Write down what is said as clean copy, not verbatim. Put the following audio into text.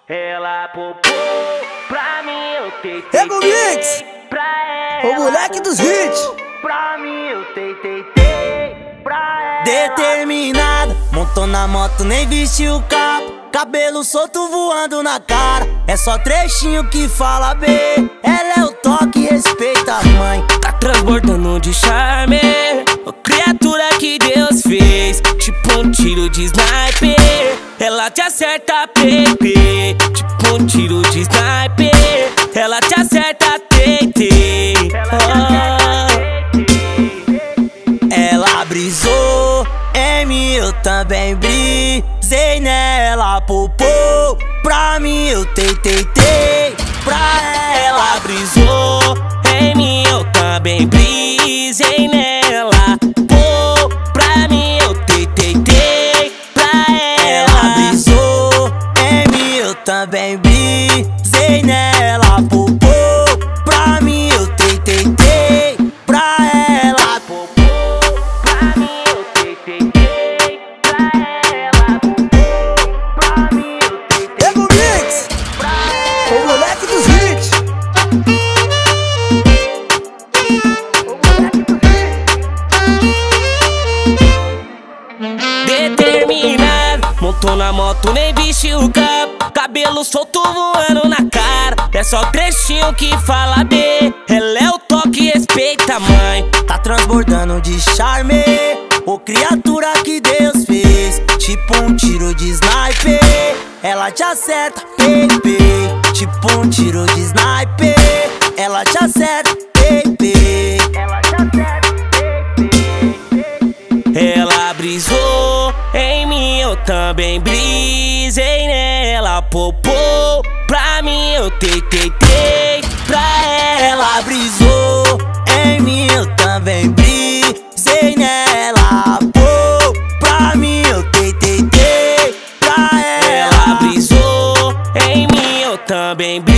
Ela popou pra mim, eu tei. Ego Mix, o moleque dos hits. Pra mim, eu tei. Pra ela. Determinada, montou na moto, nem vestiu o capo. Cabelo solto voando na cara. É só trechinho que fala B. Ela é o toque, respeita a mãe. Tá transbordando de charme, a criatura que Deus fez. Tipo um tiro de sniper, ela te acerta, PP. Tipo um tiro de sniper, ela te acerta, TT. Ela brisou em mim, eu também brisei nela. Popou pra mim, eu tei. Pra ela Brisou em mim, eu também brisei nela. Pô, pra mim eu tei. Pra ela brisou em mim, eu também brisei nela. Popou pra mim, eu tei. Pra ela Popou pra mim, eu tei. Pra ela. Popou pra mim, eu tei. Ego Mix, o moleque dos hits. Determinado, montou na moto, nem vestiu o capo. Cabelo solto voando na cara. É só trechinho que fala B. Ela é o toque, respeita a mãe. Tá transbordando de charme, ô criatura que Deus fez. Tipo um tiro de sniper, ela te acerta, PP. Tipo um tiro de sniper, ela te acerta, PP. Ela te acerta, Ela brisou em mim, eu também brisei nela. Popou pra mim, eu tei. Pra ela Ela brisou em mim, eu também brisei nela. Pô, pra mim eu tei. Pra ela brisou em mim, eu também